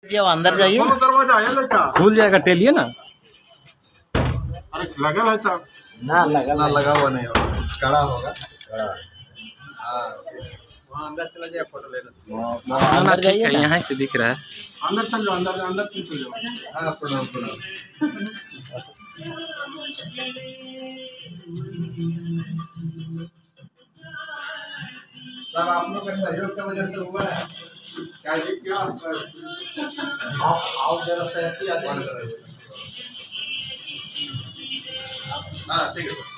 जी अब अंदर जाइए ना। दरवाजा आया लड़का खुल जाएगा, टेलिए ना। अरे लगा है साहब ना लगा हुआ नहीं होगा, कड़ा होगा। हाँ वहाँ अंदर चला जाए फोटो लेने से। अंदर जाइए ना। यहाँ से दिख रहा है। अंदर चल जाओ, अंदर अंदर चल जाओ। हाँ प्रणाम प्रणाम। सब आप लोग के सहयोग की वजह से हुआ है। क्या ये क्या आओ जरा से हाँ ठीक है।